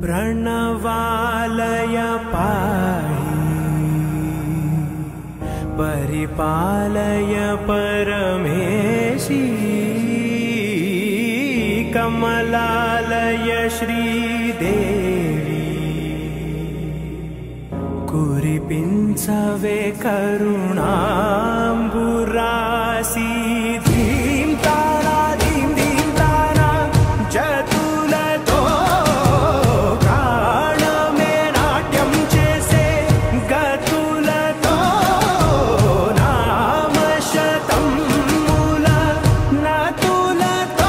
प्रणवालय पाहि परिपालय परमेशी कमलालय श्रीदेवी कुरिपिंचवे करुणांबुरासी धीम तारा धीम धीम तारा जतुलतो प्राणमे नाट्यं चेसे गतुलतो नाम शतं मूल नतुलतो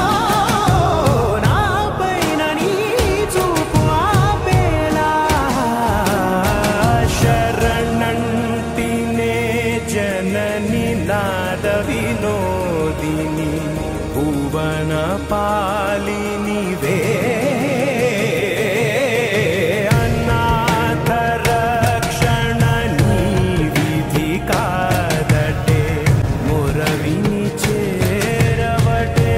नापैन नीचूपु आपेला शरणंतिने जननी नाद विनोदिनी भुवन पालिनी वे अनाथ रक्षणनी विधि कादटे मुरविनी चेरवटे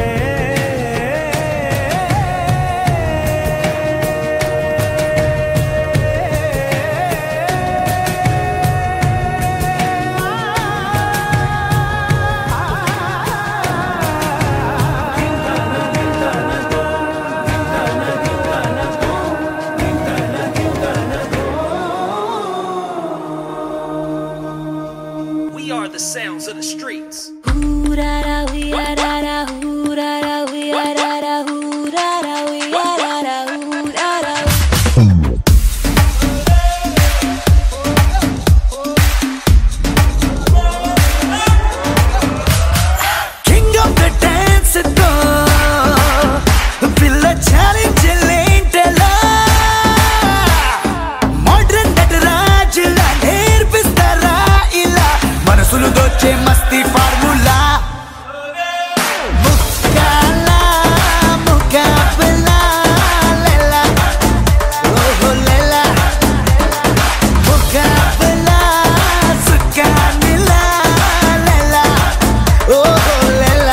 We are the sounds of the streets. King of the dance Villa challenge lentela modern natarajula nerpistara ila manasulu doche masti formula mukala mukabla lela oh lela mukabla sukanila lela oh lela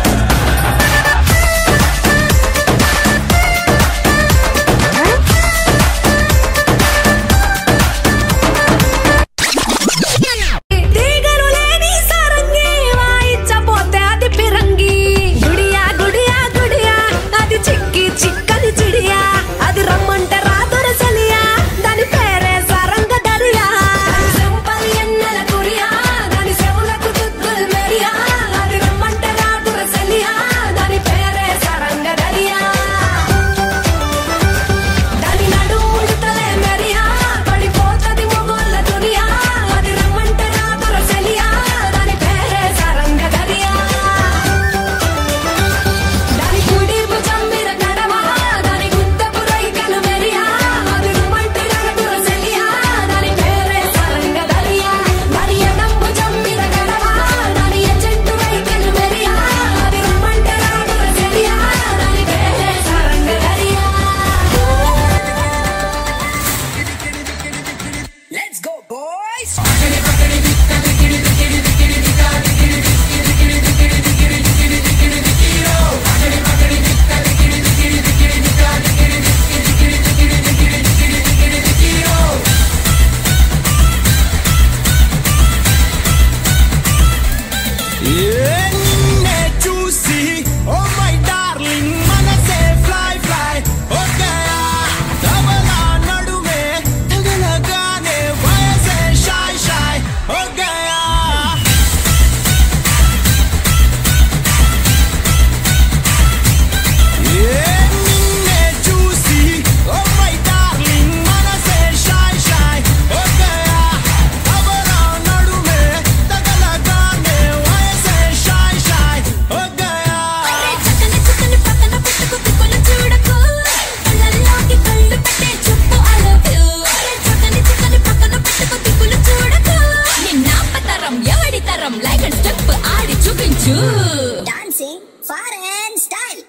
Dancing foreign style.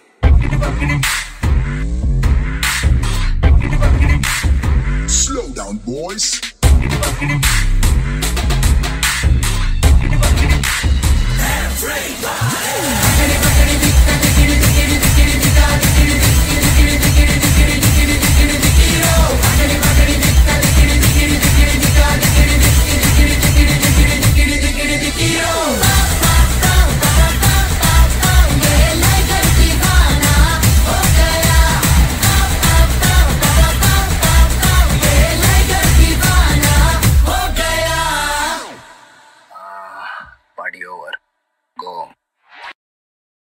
Slow down, boys.